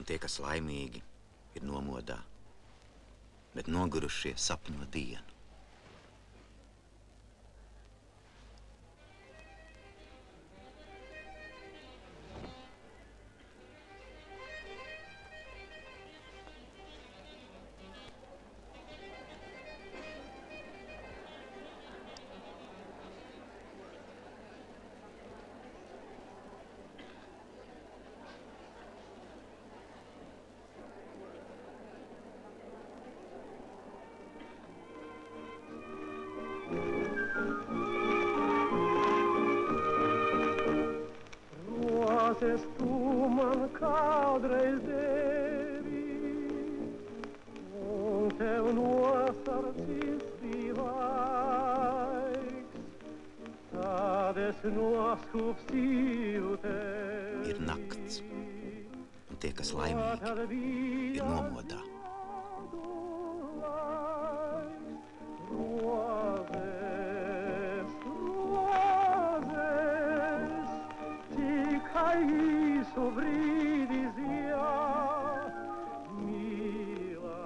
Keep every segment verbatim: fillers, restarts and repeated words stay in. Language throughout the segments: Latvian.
Un tie, kas laimīgi, ir nomodā, bet nogurušie sapņo dienu. Tu man kādreiz devi, un tev nosarcīs bija laiks, tad es noskūpstīju tevi. Ir nakts, un tie, kas laimīgi, ir nomodā. Isso brilha, mila.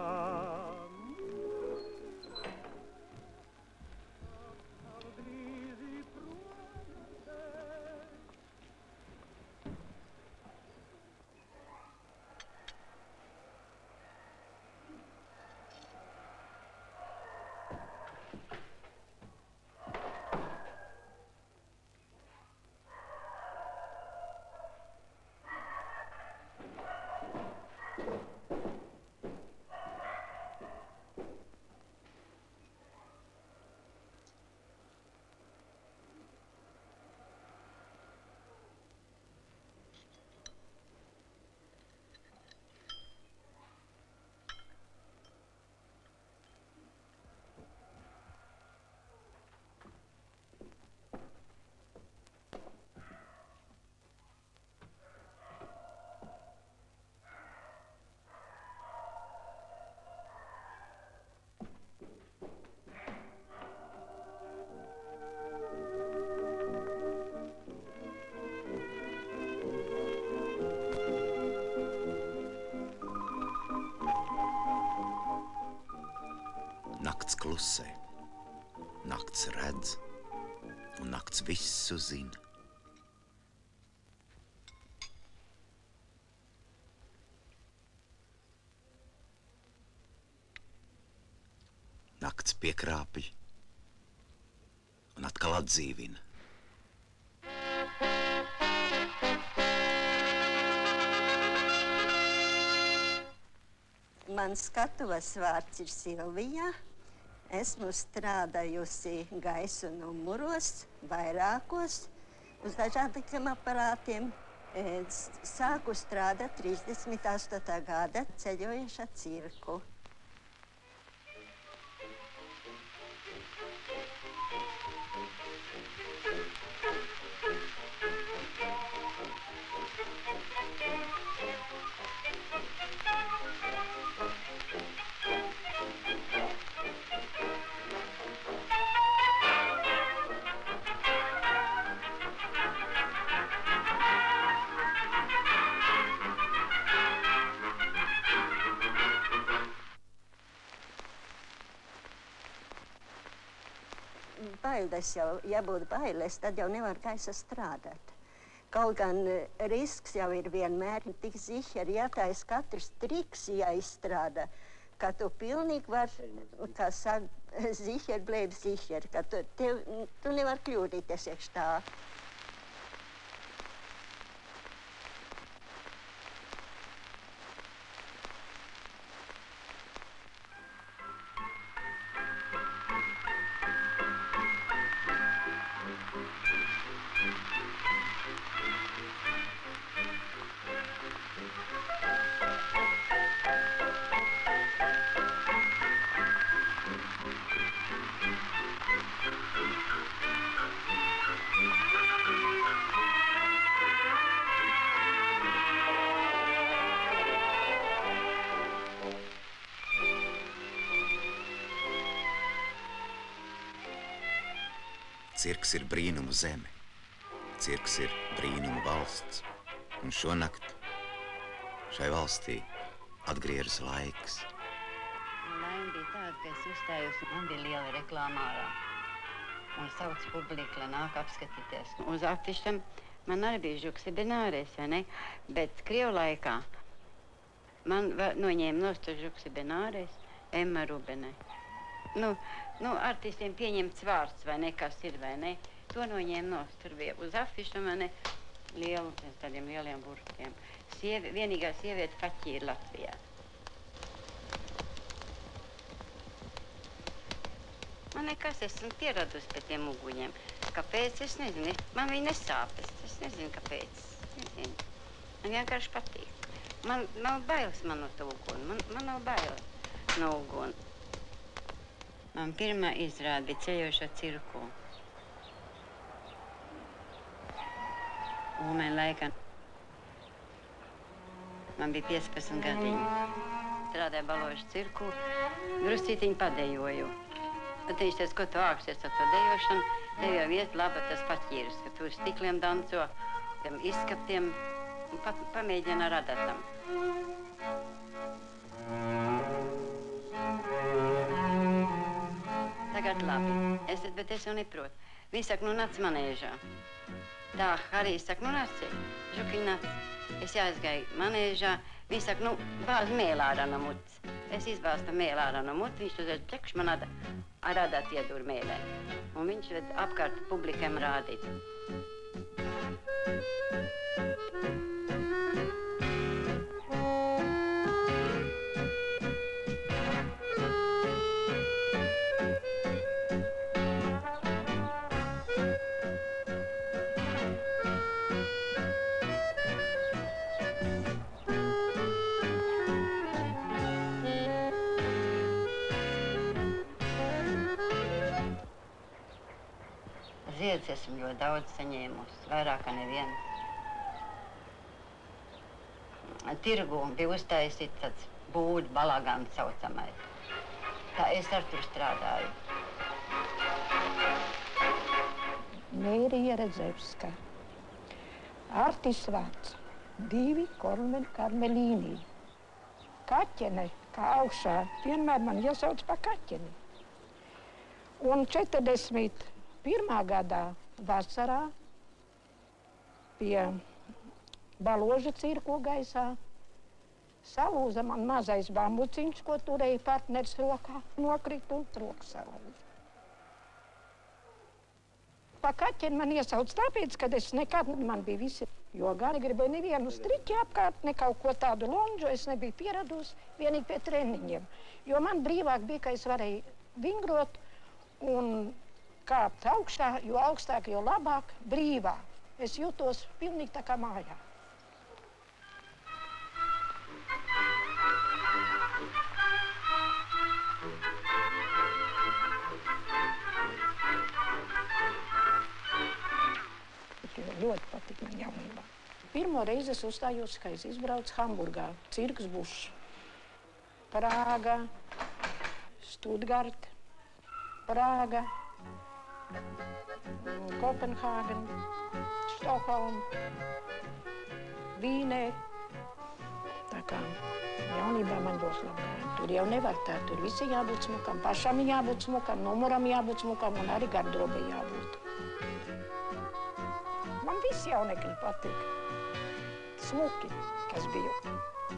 Nakts klusē, nakts redz, un nakts visu zina. Nakts piekrāpj un atkal atdzīvina. Mans skatuves vārds ir Silvija. Esmu strādājusi gaisa numuros, vairākos, uz dažādiem aparātiem. Sāku strādāt trīsdesmit astotā gada ceļojoša cirku. Bailes jau, ja būtu bailes, tad jau nevar gaisa strādāt. Kaut gan risks jau ir vienmēr tik ziķeri, ja tā es katrs triks jāizstrādā, ka tu pilnīgi var, kā saka, ziķeri blēb ziķeri, ka tu, tev, tu nevar kļūdīties iekš tā. Cirks ir brīnumu zeme, cirks ir brīnumu valsts, un šonakt Šai valstī atgriežas laiks. Laime bija tāda, ka es uzstājos, man bija liela reklāmārā. Un sauc publiku, lai nāk apskatīties. Uz afišam man arī bija Žuksi Benāres, vai ne? Bet Krievu laikā man noņēma nost uz Žuksi Benāres, Emma Rubene. Nu, nu, artistiem pieņemts vārds, vai ne, kas ir, vai ne? To noņēma nost. Tur bija uz afišam, vai ne, lielu, tādiem lieliem burtiem. Sievi, vienīgā sieviete faķīra Latvijā. Man nekas, esmu pieradusi pie tiem uguņiem. Kāpēc, es nezinu. Man viņi nesāpes. Es nezinu, kāpēc. Nezinu. Man vienkārši patīk. Man nav bailes man no to uguni. Man, man nav bailes no uguni. Man pirmā izrāda bija ceļošo cirku. Ulmēn laikā. Man bija piecpadsmit gadiņi. Strādāju Baložu cirku. Druscītiņu padejoju. Tad viņš teica, ko tu āksties ar to dejošanu, tev jau iet laba tas paķīris, ka tu uz stikliem danco, tiem izskaptiem un pat pamēģina ar adatam. Tagad labi, es, bet es jau neprotu. Viņi saka, nu nāc manēžā. Tā, arī saka, nu nāc, Žukiņ nāc. Es jāizgāju manēžā, viņi saka, nu bāz mēlā ārā no mutes. Es izbāzu mēlā ārā no mutes, viņš uzreiz pļakš man ada. Ar adāt iedur mēlē. Un viņš ved apkārt publikam rādīt. Ziedus esmu ļoti daudz saņēmusi, vairāk kā nevienu. Tirgu bija uztaisīts tāds būļu balagans saucamais. Tā es ar tur strādāju. Mērija Redzevska, Artis Vārts, divi Karmelīnī. Kaķene, kā augšā, vienmēr man iesauc pa kaķeni. Un četrdesmit pirmā gadā vasarā pie Baloža cirku gaisā salūza man mazais bambuciņš, ko turēja partners rokā, nokrita un rokas salūza. Pa kaķeni man iesauc tāpēc, ka es nekad, man bija visi, jo gan negribēju nevienu striķi apkārt, ne kaut ko tādu lonžu, es nebiju pieradusi, vienīgi pie treniņiem. Jo man brīvāk bija, ka es varēju vingrot un kāpt augšā, jo augstāk, jo labāk, brīvāk. Es jūtos pilnīgi tā kā mājā. Ļoti patīk man jaunībā. Pirmo reizi es uzstājos, ka es izbraucu Hamburgā, cirks Bušs. Prāga, Stuttgart, Prāga, Kopenhāgen, Stokholm, Vīnē. Tā kā jaunībā man būs labāk. Tur jau nevar tā, tur visi jābūt smukam, pašam jābūt smukam, numuram jābūt smukam un arī garderobai jābūt. Man visi jaunekļi patīk. Smuki, kas biju.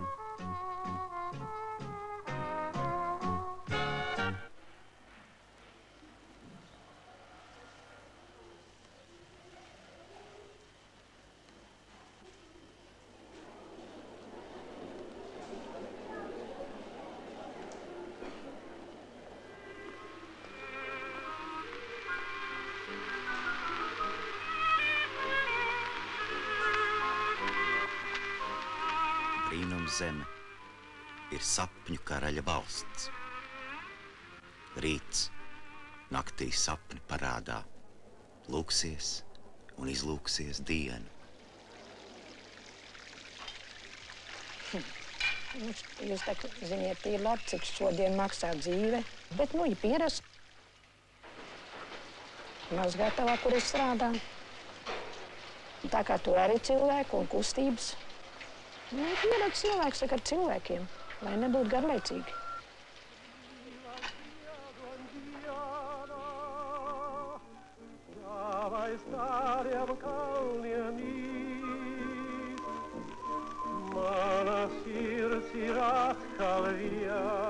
Zeme ir sapņu karaļa valsts. Rīts, naktī sapni parādā, lūksies un izlūksies dienu. Jūs tā ziniet, ir labi, cik šodien maksā dzīve, bet nu ir pierast. Mazgātavā, kur es strādāju. Tā kā tur arī cilvēku un kustības. Nu, pieredz cilvēks ar cilvēkiem, lai nebūtu garlaicīgi. Vai stare a calni amici, ma la sir si rasca via.